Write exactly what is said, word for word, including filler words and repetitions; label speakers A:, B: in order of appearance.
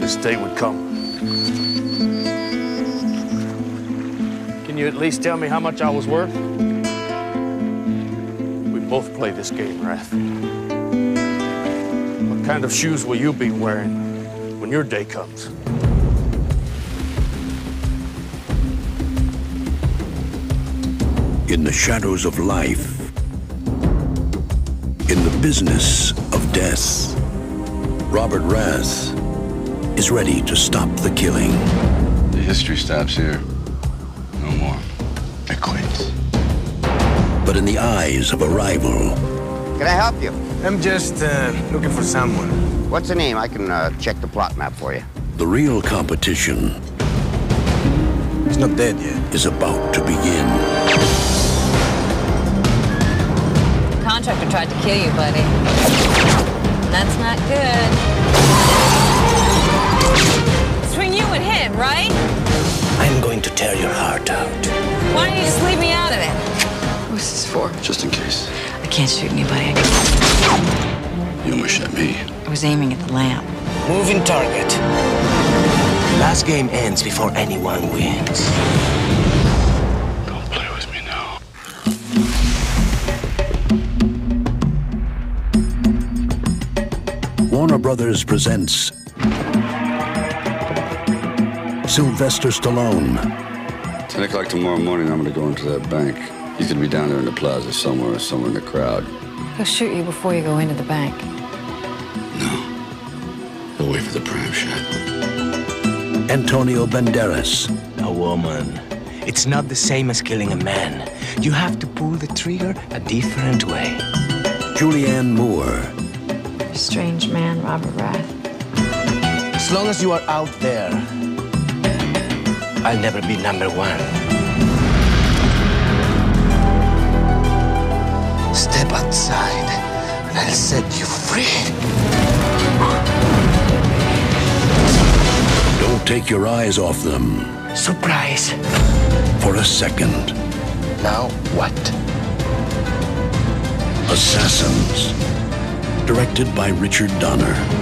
A: this day would come. Can you at least tell me how much I was worth? We both play this game, Wrath. What kind of shoes will you be wearing when your day comes?
B: In the shadows of life, in the business of death, Robert Wrath is ready to stop the killing.
C: The history stops here. No more. It quits.
B: But in the eyes of a rival...
D: Can I help you?
E: I'm just uh, looking for someone.
D: What's the name? I can uh, check the plot map for you.
B: The real competition...
E: He's not dead yet.
B: ...is about to begin.
F: Contractor tried to kill you, buddy. That's not good. Between you and him, right?
E: I'm going to tear your heart out.
F: Why don't you just leave me out of it?
C: What's this for? Just in case.
F: I can't shoot anybody.
C: You almost shot me.
F: I was aiming at the lamp.
E: Moving target. Last game ends before anyone wins.
C: Don't play with me now.
B: Warner Brothers presents Sylvester Stallone.
C: Ten o'clock tomorrow morning, I'm gonna go into that bank. He's gonna be down there in the plaza somewhere, somewhere in the crowd.
F: He'll shoot you before you go into the bank.
C: No. He'll wait for the prime shot.
B: Antonio Banderas.
E: A woman. It's not the same as killing a man. You have to pull the trigger a different way.
B: Julianne Moore.
F: Strange man, Robert Wrath.
E: As long as you are out there, I'll never be number one. Step outside, and I'll set you free.
B: Don't take your eyes off them.
E: Surprise.
B: For a second.
E: Now what?
B: Assassins. Directed by Richard Donner.